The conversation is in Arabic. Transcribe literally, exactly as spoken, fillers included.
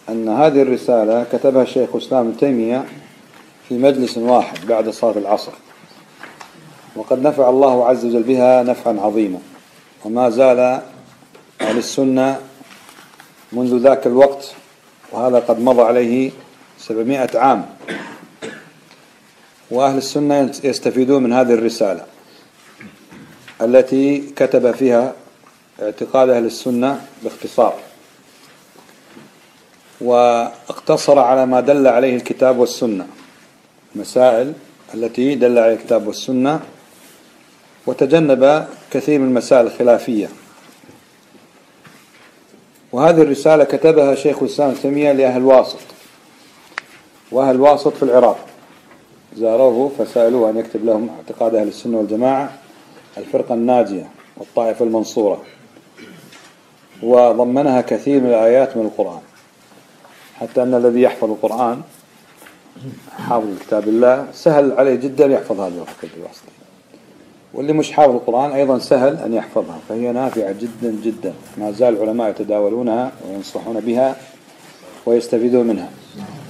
أن هذه الرسالة كتبها الشيخ الإسلام ابن تيمية في مجلس واحد بعد صلاة العصر، وقد نفع الله عز وجل بها نفعا عظيما، وما زال أهل السنة منذ ذاك الوقت، وهذا قد مضى عليه سبعمائة عام، وأهل السنة يستفيدون من هذه الرسالة التي كتب فيها اعتقاد أهل السنة باختصار، واقتصر على ما دل عليه الكتاب والسنة، مسائل التي دل عليه الكتاب والسنة، وتجنب كثير من المسائل الخلافية. وهذه الرسالة كتبها شيخ الإسلام ابن تيمية لأهل واسط، وأهل واسط في العراق زاروه فسألوه أن يكتب لهم اعتقاد أهل السنة والجماعة، الفرقة الناجية والطائفة المنصورة، وضمنها كثير من الآيات من القرآن، حتى أن الذي يحفظ القرآن حافظ كتاب الله سهل عليه جدا يحفظ هذه الواسطة، واللي مش حافظ القرآن أيضا سهل أن يحفظها، فهي نافعة جدا جدا، ما زال العلماء يتداولونها وينصحون بها ويستفيدون منها.